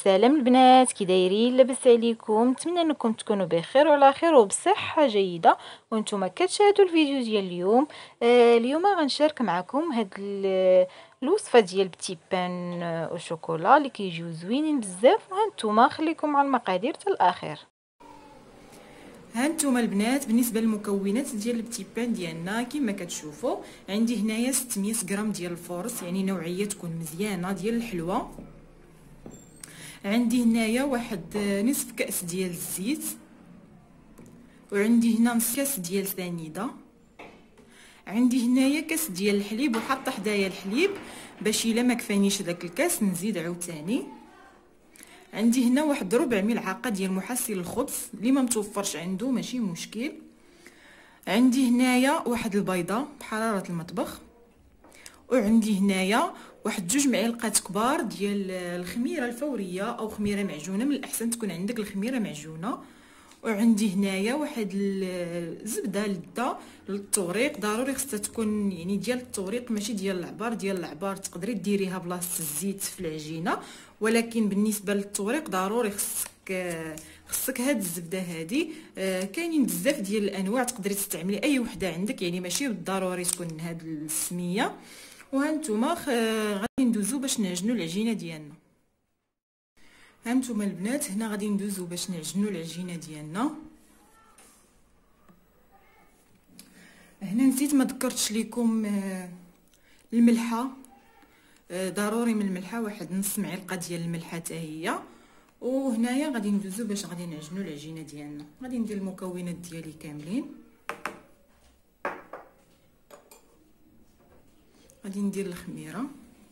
سلام البنات، كي دايرين؟ لاباس عليكم؟ نتمنى انكم تكونوا بخير وعلى خير وبصحه جيده وانتم كتشاهدوا الفيديو ديال اليوم. اليوم غنشارك معكم هاد الوصفه ديال بتي بان او شوكولا اللي كيجيو زوينين بزاف. وهانتوما خليكم مع المقادير حتى الاخير. هانتوما البنات، بالنسبه للمكونات ديال البتي بان ديالنا كما كتشوفوا عندي هنايا 600 غرام ديال الفورص، يعني نوعيه تكون مزيانه ديال الحلوه. عندي هنايا واحد نصف كاس ديال الزيت، وعندي هنا نص كاس ديال سنيده. عندي هنايا كاس ديال الحليب، وحاطه حدايا الحليب باش الا ما كفانيش داك الكاس نزيد عاوتاني. عندي هنا واحد ربع ملعقه ديال محسن الخبز، اللي ما متوفرش عنده ماشي مشكل. عندي هنايا واحد البيضه بحراره المطبخ، وعندي هنايا واحد 2 معالق كبار ديال الخميره الفوريه او خميره معجونه، من الاحسن تكون عندك الخميره معجونه. وعندي هنايا واحد الزبده لذه للتوريق، ضروري خصها تكون يعني ديال التوريق ماشي ديال العبار. ديال العبار تقدري ديريها بلاصه الزيت في العجينه، ولكن بالنسبه للتوريق ضروري خصك هاد الزبده هادي. كاينين بزاف ديال الانواع، تقدري تستعملي اي وحده عندك، يعني ماشي بالضروري تكون هاد السميه. وهانتوما غادي ندوزو باش نعجنوا العجينه ديالنا. هانتوما البنات، هنا غادي ندوزو باش نعجنوا العجينه ديالنا. هنا نسيت ما ذكرتش لكم الملحه، ضروري من الملحه واحد نص معلقه ديال الملحه حتى هي. وهنايا غادي ندوزو باش غادي نعجنوا العجينه ديالنا. غادي ندير المكونات ديالي كاملين. غادي ندير الخميره،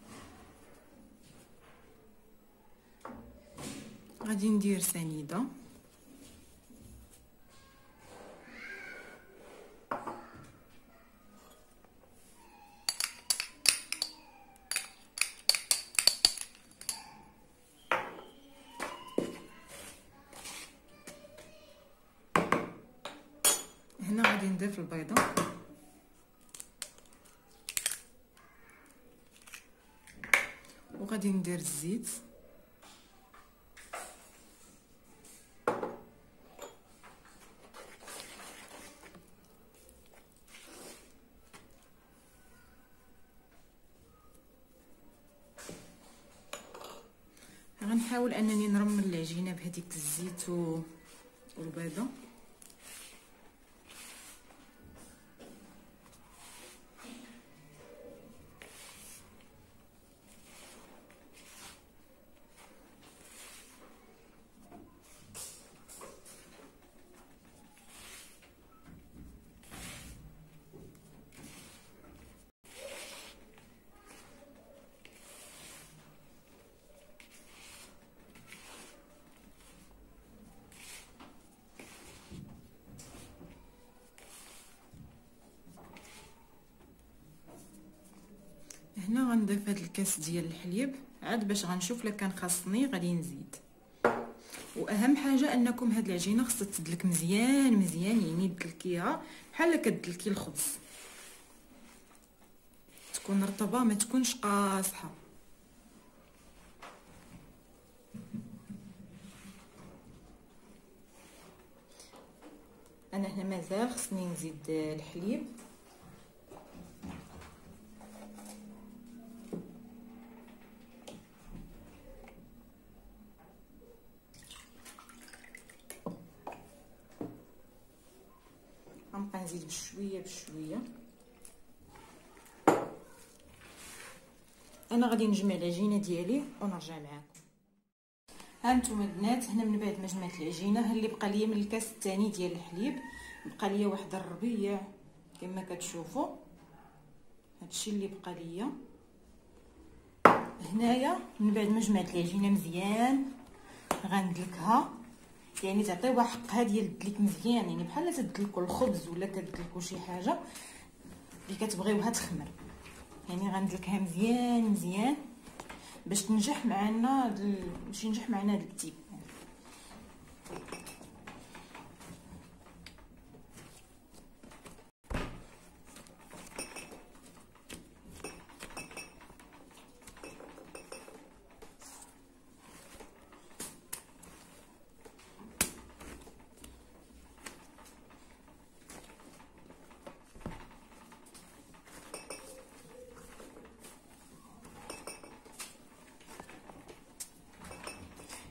غادي ندير سنيده، هنا غادي نضيف البيضه، وغادي ندير الزيت، غنحاول انني نرمل العجينه بهذيك الزيت والبيضه. هنا غنضيف هاد الكاس ديال الحليب عاد باش غنشوف لا كان خاصني غادي نزيد. واهم حاجه انكم هاد العجينه خصها تدلك مزيان مزيان، يعني تدلكيها بحال كتدلكي الخبز، تكون رطبه ما تكونش قاصحه. انا هنا مازال خصني نزيد الحليب. غنبقى نزيد بشويه بشويه. انا غادي نجمع العجينه ديالي ونرجع معكم. هانتوما البنات، هنا من بعد ما جمعت العجينه، ها اللي بقى ليا من الكاس الثاني ديال الحليب، بقى ليا واحد الربيع كما كتشوفوا. هادشي اللي بقى ليا هنايا. من بعد ما جمعت العجينه مزيان غندلكها، يعني تعطيوها حقها ديال الدليك مزيان، يعني بحال تدلكوا الخبز ولا كتدلكوا شي حاجه اللي كتبغيوها تخمر. يعني غندلكها مزيان مزيان باش تنجح معنا باش ينجح معنا هذا التيب.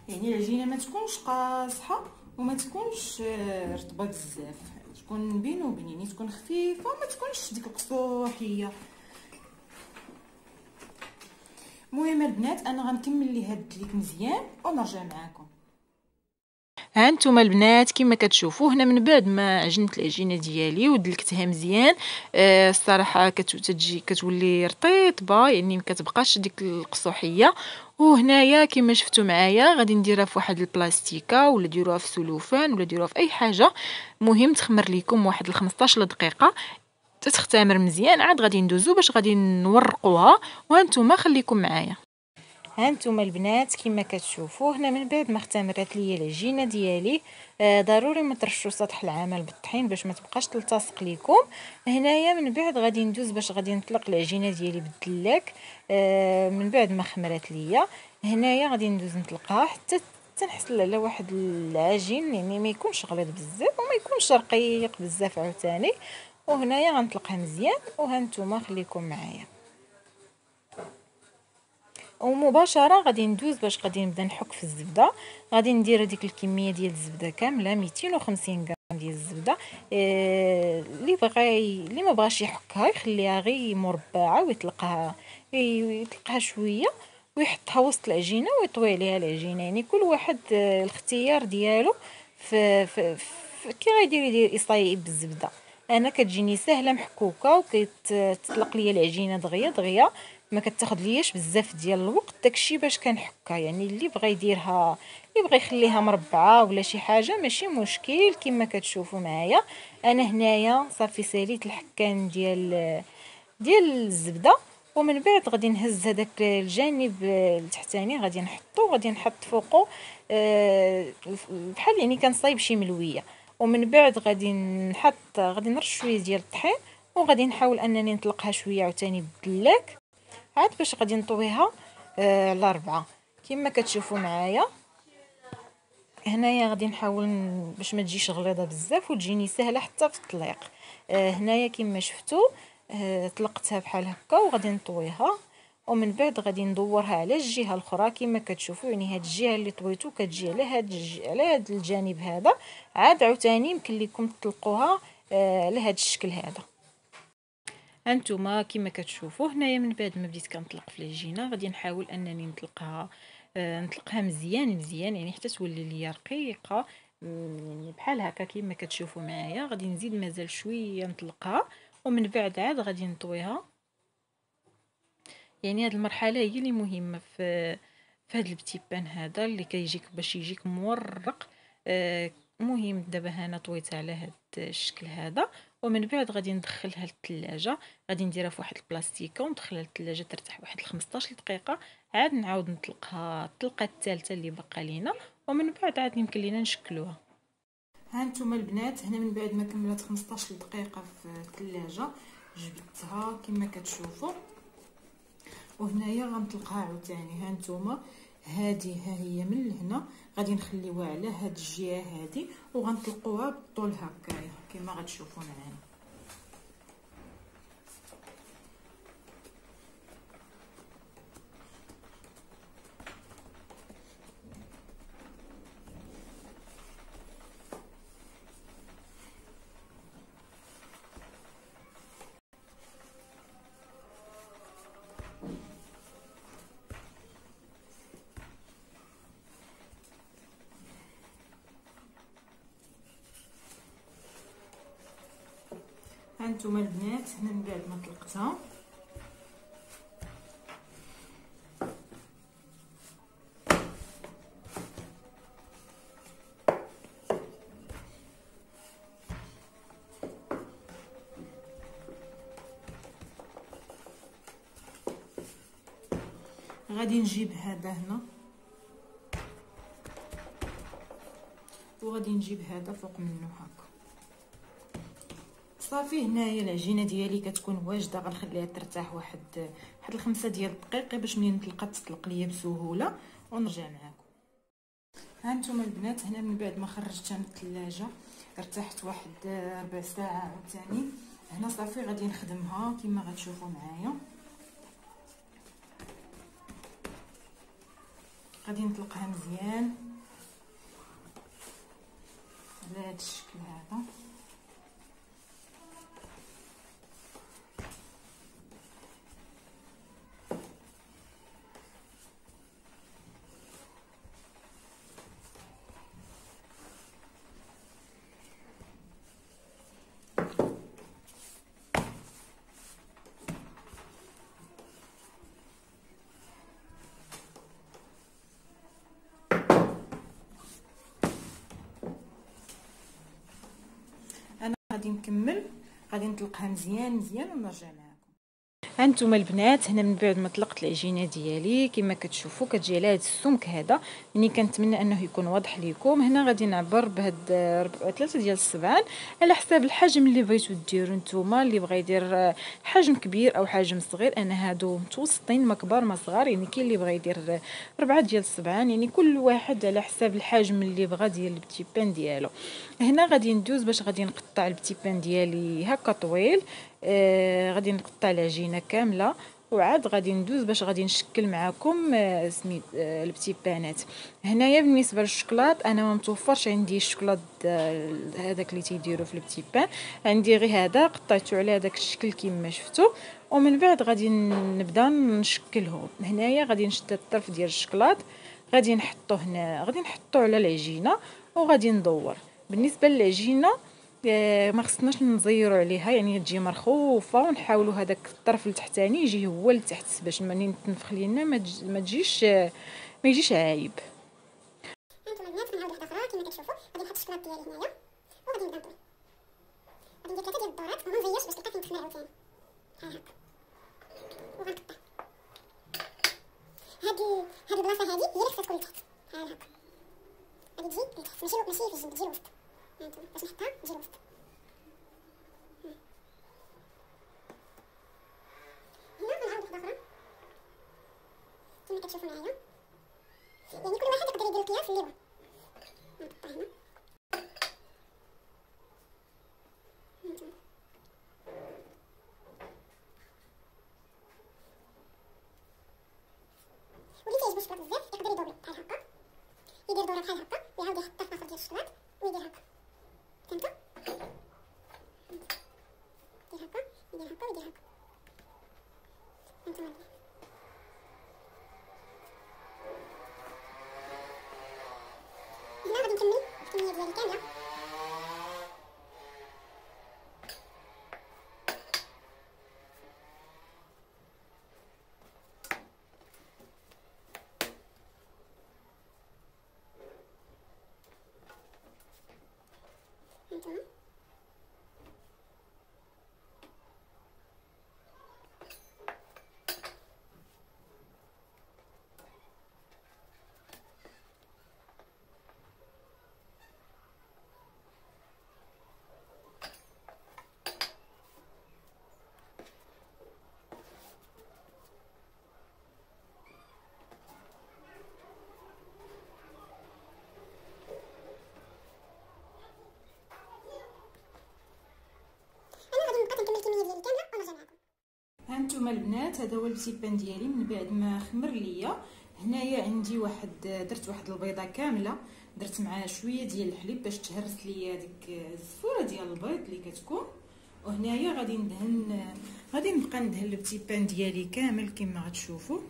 يعني العجينه ما تكونش قاصحه وما تكونش رطبه بزاف، تكون بين وبين، يعني تكون خفيفه وما تكونش ديك القصوحيه. المهم البنات انا غنكمل لي هاد التريك مزيان ونرجع معاكم. ها نتوما البنات كما كتشوفوا هنا من بعد ما عجنت العجينه ديالي ودلكتها مزيان، الصراحه كتولي رطيبه، يعني ما كتبقاش ديك القصوحيه. وهنايا كما شفتوا معايا غادي نديرها في واحد البلاستيكه ولا ديروها في سلوفان ولا ديروها في اي حاجه، مهم تخمر لكم واحد 15 دقيقه تتختمر مزيان. عاد غادي ندوزو باش غادي نورقوها، وهانتوما خليكم معايا. هانتوما البنات كما كتشوفوا هنا من بعد ما اختمرت ليا العجينه ديالي، ضروري ما ترشوا سطح العمل بالطحين باش ما تبقاش تلتصق لكم. هنايا من بعد غادي ندوز باش غادي نطلق العجينه ديالي بالدلاك. من بعد ما خمرت ليا هنايا غادي ندوز نطلقها حتى تنحصل على واحد العجين، يعني ما يكونش غليظ بزاف وما يكونش رقيق بزاف عاوتاني. وهنايا غنطلقها مزيان، وهانتوما خليكم معايا. ومباشره غادي ندوز باش غادي نبدا نحك في الزبده. غادي ندير هذيك الكميه ديال الزبده كامله 250 غرام ديال الزبده. اللي ما بغاش يحكها يخليها غير مربعه ويطلقها شويه ويحطها وسط العجينه ويطوي عليها العجينه، يعني كل واحد الاختيار ديالو في كي غيدير يدير اصايب بالزبده. انا كتجيني سهله محكوكه وكتطلق ليا العجينه دغيا دغيا، ما كتاخذ لياش بزاف ديال الوقت. داكشي باش كنحكها، يعني اللي بغى يديرها اللي بغى يخليها مربعه ولا شي حاجه ماشي مشكل. كما كتشوفوا معايا انا هنايا صافي ساليت الحكان ديال الزبده، ومن بعد غادي نهز هذاك الجانب التحتاني غادي نحط فوقه بحال يعني كنصايب شي ملويه. ومن بعد غادي نرش شويه ديال الطحين، وغادي نحاول انني نطلقها شويه عاوتاني بالدلاك عاد باش غادي نطويها على 4 كما كتشوفوا معايا. هنايا غادي نحاول باش ما تجيش غليظه بزاف وتجيني سهله حتى في التطليق. هنايا كما شفتوا طلقتها بحال هكا وغادي نطويها، ومن بعد غادي ندورها على الجهه الاخرى كما كتشوفوا، يعني هاد الجهه اللي طويتو كتجي على هاد الجانب هذا. عاد عاوتاني يمكن لكم تطلقوها على هاد الشكل هذا. هانتوما كما كتشوفوا هنايا من بعد ما بديت كنطلق في العجينه غادي نحاول انني نطلقها مزيان يعني حتى تولي ليا رقيقه، يعني بحال هكا كما كتشوفوا معايا. غادي نزيد مازال شويه نطلقها، ومن بعد عاد غادي نطويها. يعني هذه المرحله هي اللي مهمه في هذا البتيبان هذا اللي كيجيك باش يجيك مورق. مهم دابا انا طويتها على هذا الشكل هذا، ومن بعد غادي ندخلها للثلاجه. غادي نديرها في واحد البلاستيكه وندخلها للثلاجه ترتاح واحد 15 دقيقه. عاد نعاود نطلقها الطلقه الثالثه اللي باقا لينا، ومن بعد عاد يمكن لينا نشكلوها. ها نتوما البنات هنا من بعد ما كملت 15 دقيقه في الثلاجه جبدتها كما كتشوفوا، وهنايا غنطلقها عاوتاني. ها نتوما هذه ها هي من لهنا غادي نخليوها على هاد الجهه هذه وغنطلقوها بالطول هكايا كما غتشوفوا معايا. هانتوما البنات هنا من بعد ما طلقتها غادي نجيب هذا هنا وغادي نجيب هذا فوق منه هكا. صافي هنايا العجينه ديالي كتكون واجده. غنخليها ترتاح واحد 5 ديال الدقائق باش منين نطلقها تطلق ليا بسهوله ونرجع معكم. ها نتوما البنات هنا من بعد ما خرجتها من الثلاجه ارتاحت واحد 4 ساعات عاوتاني. هنا صافي غادي نخدمها كما غتشوفوا معايا. غادي نطلقها مزيان على هذا الشكل هذا. غادي نكمل، غادي نطلقها مزيان مزيان ونرجع معكم. هانتوما البنات، هنا من بعد ما طلقت العجينه ديالي كما كتشوفوا كتجي على هذا السمك هذا، يعني كنتمنى انه يكون واضح لكم. هنا غادي نعبر بهاد 3 ديال الصبعان على حساب الحجم اللي بغيتو ديروا نتوما. اللي بغى يدير حجم كبير او حجم صغير، انا هادو متوسطين، ما كبار ما صغار، يعني كاين اللي بغى يدير 4 ديال الصبعان، يعني كل واحد على حساب الحجم اللي بغى ديال البتي بان ديالو. هنا غادي ندوز باش غادي نقطع البتي بان ديالي هكا طويل. غادي نقطع العجينه كامله، وعاد غادي ندوز باش غادي نشكل معكم سميت البتي بانات. هنايا بالنسبه للشكلاط انا ما متوفرش عندي الشكلاط هذاك اللي تيديروا في البتي بان، عندي غير هذا قطعته على هذاك الشكل كما شفتوا، ومن بعد غادي نبدا نشكله. هنايا غادي نشد الطرف ديال الشكلاط، غادي نحطوه هنا، غادي نحطوه على العجينه وغادي ندور. بالنسبه للعجينه ما خصناش نزيروا عليها، يعني تجي مرخوفه، ونحاولوا هذاك الطرف التحتاني يجي هو لتحت باش ملي تنفخ لينا ما يجيش عايب. هانتوما البنات غنعاود واحده اخرى كما كتشوفوا. غادي نحط الشكلاط ديالي هنايا وغادي نبدا ندور. غادي ندير 3 ديال الدورات وما نزيرش باش تلقى كينتخنا عاوتاني ها هكا، وغنقطع. هاد البلاصه هادي هي اللي خصها تكون لتحت ها هكا، غادي تجي لتحت، ماشي في الجنب، تجي الوسط. هانتوما باش نحطها تجي الوسط. هنا غنعاود واحده اخرى كما كتشوفوا معايا، يعني كل واحد يقدر يدير القياس اللي بغا. نقطع هنا واللي تعجبو الشكلاط بزاف يقدر يدور بحال هكا، يدير دوره بحال هكا ويعاود يحطها في الاخر ديال الشكلاط ويدير هكا. فهمتوا؟ يدير هكا يدير هكا ويدير هكا. هانتوما هنا غادي نكمل الكميه ديالي كامله. هانتوما هانتوما البنات، هذا هو البتي بان ديالي من بعد ما خمر ليا. هنايا عندي درت واحد البيضه كامله، درت معاها شويه ديال الحليب باش تهرس ليا ديك الزفوره ديال البيض اللي كتكون. وهنايا غادي نبقى ندهن البتي بان ديالي كامل كما غتشوفوا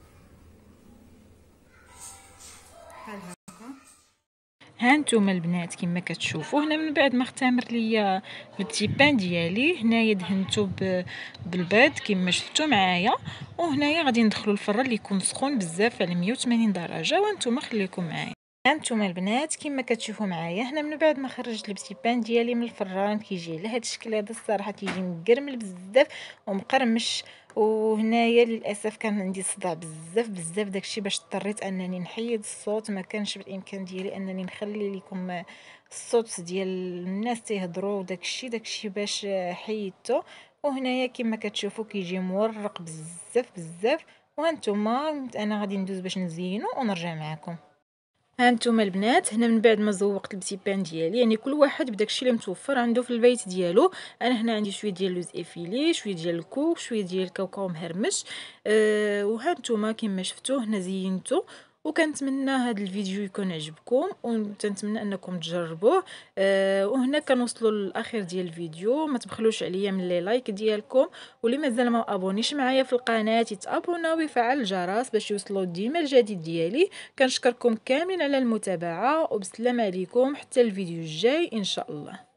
بحال هكا. هانتوما البنات كما كتشوفوا هنا من بعد ما اختمر ليا البتي بان ديالي، هنايا دهنتو بالبيض كما شفتوا معايا، وهنايا غادي ندخلوا الفران اللي يكون سخون بزاف على 180 درجه، وانتم خليكم معايا. هانتوما البنات كما كتشوفوا معايا هنا من بعد ما خرجت البتي بان ديالي من الفران كيجي على هذا الشكل هذا، الصراحه كيجي مقرمل بزاف ومقرمش. وهنايا للاسف كان عندي صداع بزاف داكشي باش اضطريت انني نحيد الصوت، ما كانش بالامكان ديالي انني نخلي لكم الصوت ديال الناس تيهضروا داكشي باش حيدته. وهنايا كما كتشوفوا كيجي مورق بزاف. وهانتوما انا غادي ندوز باش نزينو ونرجع معكم. هانتوما البنات هنا من بعد ما زوقت البتي بان ديالي، يعني كل واحد بداكشي اللي متوفر عنده في البيت ديالو. انا هنا عندي شويه ديال لوز افيلي، شويه ديال الكوك، شويه ديال الكاوكاو مهرمش. وهانتوما كما شفتوا هنا زينتو وكنتمنى هذا الفيديو يكون عجبكم، ونتمنى انكم تجربوه. وهنا كنوصلوا للاخير ديال الفيديو. ما تبخلوش عليا من لي لايك ديالكم، واللي مازال ما ابونيش معايا في القناه يتابونا ويفعل الجرس باش يوصلوا ديما الجديد ديالي. كنشكركم كاملين على المتابعه، وبسلام عليكم حتى الفيديو الجاي ان شاء الله.